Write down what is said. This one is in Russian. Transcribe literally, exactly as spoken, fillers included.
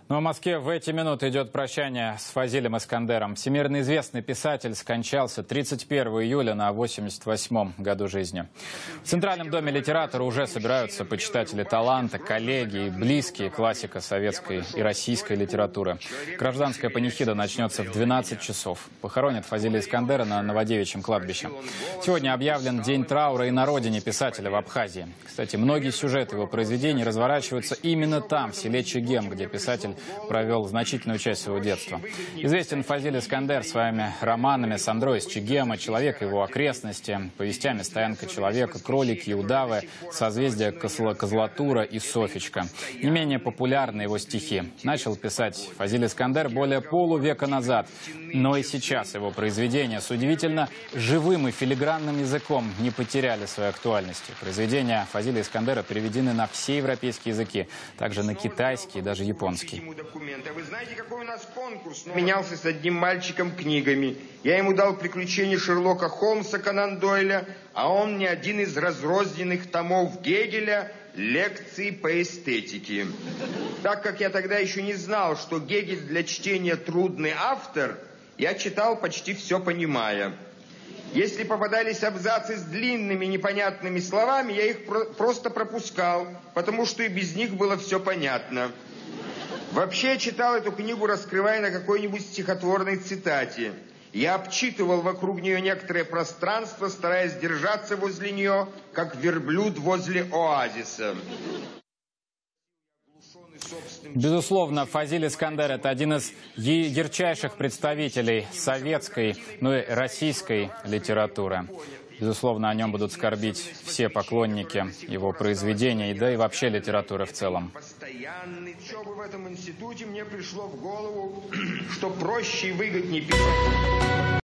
Но в Москве в эти минуты идет прощание с Фазилем Искандером. Всемирно известный писатель скончался тридцать первого июля на восемьдесят восьмом году жизни. В Центральном доме литератора уже собираются почитатели таланта, коллеги и близкие классика советской и российской литературы. Гражданская панихида начнется в двенадцать часов. Похоронят Фазиля Искандера на Новодевичьем кладбище. Сегодня объявлен день траура и на родине писателя в Абхазии. Кстати, многие сюжеты его произведений разворачиваются именно там, в селе Чегем, где писатель провел значительную часть своего детства. Известен Фазиль Искандер своими романами «Сандро из Чегема», «Человек и его окрестности», повестями «Стоянка человека», «Кролики и удавы», «Созвездие Козлатура» и «Софичка». Не менее популярны его стихи. Начал писать Фазиль Искандер более полувека назад, но и сейчас его произведения с удивительно живым и филигранным языком не потеряли своей актуальности. Произведения Фазиля Искандера переведены на все европейские языки, также на китайский и даже японский. А вы знаете, какой у нас конкурс? Менялся с одним мальчиком книгами. Я ему дал «Приключения Шерлока Холмса» Конан Дойля, а он мне один из разрозненных томов Гегеля «Лекции по эстетике». Так как я тогда еще не знал, что Гегель для чтения трудный автор, я читал почти все, понимая. Если попадались абзацы с длинными непонятными словами, я их про- просто пропускал, потому что и без них было все понятно. Вообще я читал эту книгу, раскрывая на какой-нибудь стихотворной цитате. Я обчитывал вокруг нее некоторое пространство, стараясь держаться возле нее, как верблюд возле оазиса. Безусловно, Фазиль Искандер – это один из ярчайших представителей советской, ну и российской литературы. Безусловно, о нем будут скорбить все поклонники его произведений, да и вообще литературы в целом. Постоянной учебы в этом институте мне пришло в голову, что проще и выгоднее писать.